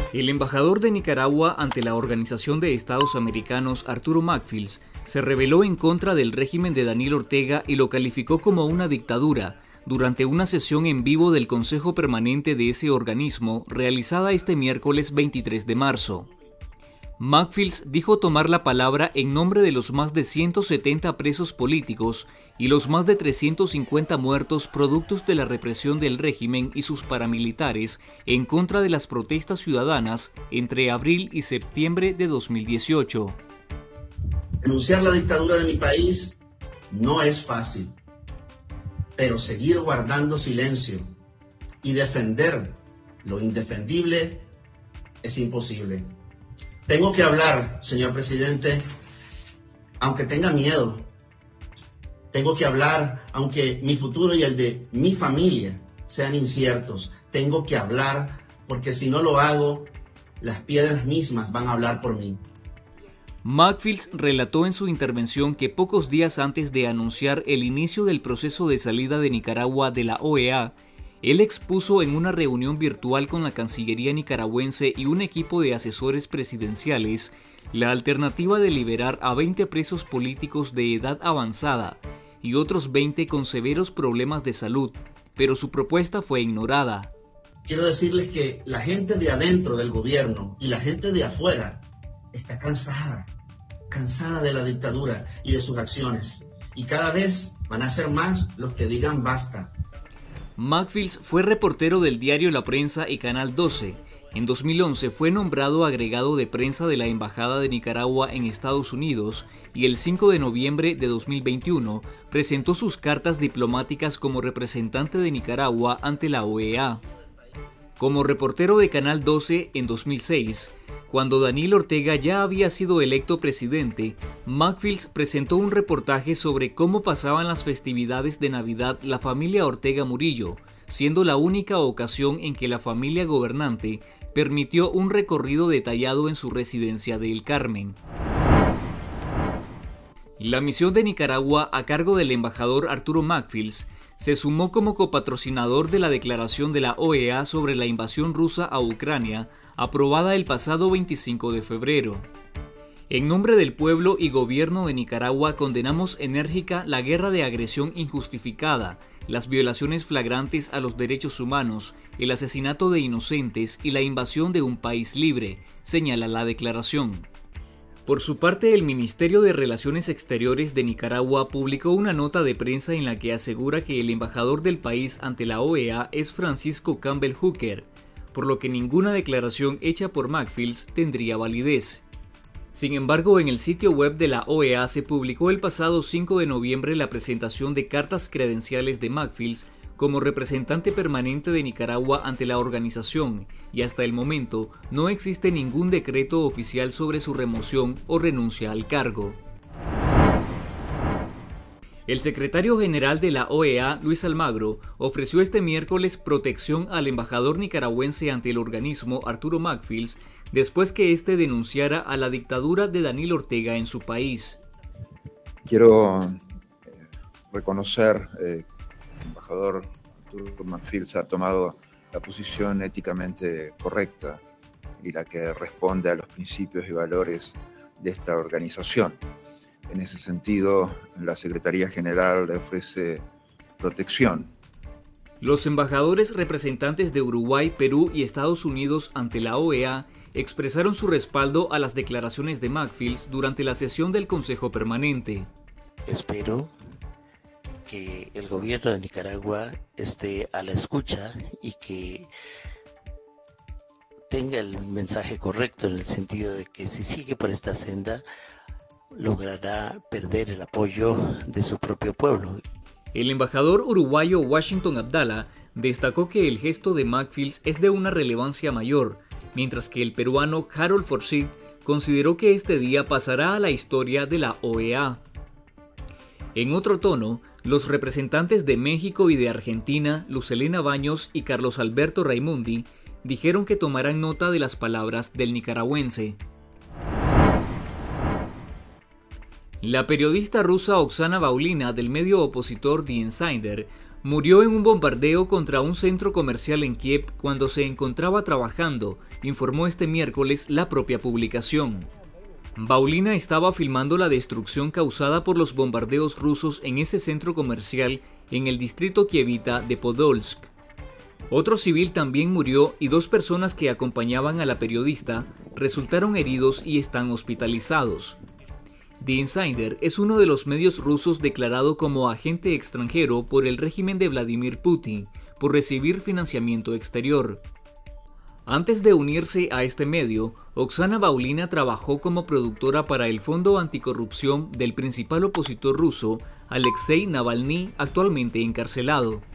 El embajador de Nicaragua ante la Organización de Estados Americanos, Arturo McFields, se rebeló en contra del régimen de Daniel Ortega y lo calificó como una dictadura durante una sesión en vivo del Consejo Permanente de ese organismo realizada este miércoles 23 de marzo. McFields dijo tomar la palabra en nombre de los más de 170 presos políticos y los más de 350 muertos productos de la represión del régimen y sus paramilitares en contra de las protestas ciudadanas entre abril y septiembre de 2018. Denunciar la dictadura de mi país no es fácil, pero seguir guardando silencio y defender lo indefendible es imposible. Tengo que hablar, señor presidente, aunque tenga miedo. Tengo que hablar, aunque mi futuro y el de mi familia sean inciertos. Tengo que hablar, porque si no lo hago, las piedras mismas van a hablar por mí. McFields relató en su intervención que pocos días antes de anunciar el inicio del proceso de salida de Nicaragua de la OEA, él expuso en una reunión virtual con la Cancillería nicaragüense y un equipo de asesores presidenciales la alternativa de liberar a 20 presos políticos de edad avanzada y otros 20 con severos problemas de salud, pero su propuesta fue ignorada. Quiero decirles que la gente de adentro del gobierno y la gente de afuera está cansada de la dictadura y de sus acciones, y cada vez van a ser más los que digan basta. McFields fue reportero del diario La Prensa y Canal 12. En 2011 fue nombrado agregado de prensa de la Embajada de Nicaragua en Estados Unidos y el 5 de noviembre de 2021 presentó sus cartas diplomáticas como representante de Nicaragua ante la OEA. Como reportero de Canal 12 en 2006, cuando Daniel Ortega ya había sido electo presidente, McFields presentó un reportaje sobre cómo pasaban las festividades de Navidad la familia Ortega Murillo, siendo la única ocasión en que la familia gobernante permitió un recorrido detallado en su residencia de El Carmen. La misión de Nicaragua a cargo del embajador Arturo McFields se sumó como copatrocinador de la declaración de la OEA sobre la invasión rusa a Ucrania, aprobada el pasado 25 de febrero. En nombre del pueblo y gobierno de Nicaragua condenamos enérgica la guerra de agresión injustificada, las violaciones flagrantes a los derechos humanos, el asesinato de inocentes y la invasión de un país libre, señala la declaración. Por su parte, el Ministerio de Relaciones Exteriores de Nicaragua publicó una nota de prensa en la que asegura que el embajador del país ante la OEA es Francisco Campbell Hooker, por lo que ninguna declaración hecha por McFields tendría validez. Sin embargo, en el sitio web de la OEA se publicó el pasado 5 de noviembre la presentación de cartas credenciales de McFields como representante permanente de Nicaragua ante la organización, y hasta el momento no existe ningún decreto oficial sobre su remoción o renuncia al cargo. El secretario general de la OEA, Luis Almagro, ofreció este miércoles protección al embajador nicaragüense ante el organismo Arturo McFields después que éste denunciara a la dictadura de Daniel Ortega en su país. Quiero reconocer que el embajador Arturo McFields ha tomado la posición éticamente correcta y la que responde a los principios y valores de esta organización. En ese sentido, la Secretaría General le ofrece protección. Los embajadores representantes de Uruguay, Perú y Estados Unidos ante la OEA expresaron su respaldo a las declaraciones de McFields durante la sesión del Consejo Permanente. Espero que el gobierno de Nicaragua esté a la escucha y que tenga el mensaje correcto en el sentido de que si sigue por esta senda, logrará perder el apoyo de su propio pueblo. El embajador uruguayo Washington Abdala destacó que el gesto de McFields es de una relevancia mayor, mientras que el peruano Harold Forsyth consideró que este día pasará a la historia de la OEA. En otro tono, los representantes de México y de Argentina, Lucelena Baños y Carlos Alberto Raimundi, dijeron que tomarán nota de las palabras del nicaragüense. La periodista rusa Oksana Baulina del medio opositor The Insider murió en un bombardeo contra un centro comercial en Kiev cuando se encontraba trabajando, informó este miércoles la propia publicación. Baulina estaba filmando la destrucción causada por los bombardeos rusos en ese centro comercial en el distrito kievita de Podolsk. Otro civil también murió y 2 personas que acompañaban a la periodista resultaron heridos y están hospitalizados. The Insider es uno de los medios rusos declarado como agente extranjero por el régimen de Vladimir Putin por recibir financiamiento exterior. Antes de unirse a este medio, Oksana Baulina trabajó como productora para el Fondo Anticorrupción del principal opositor ruso, Alexei Navalny, actualmente encarcelado.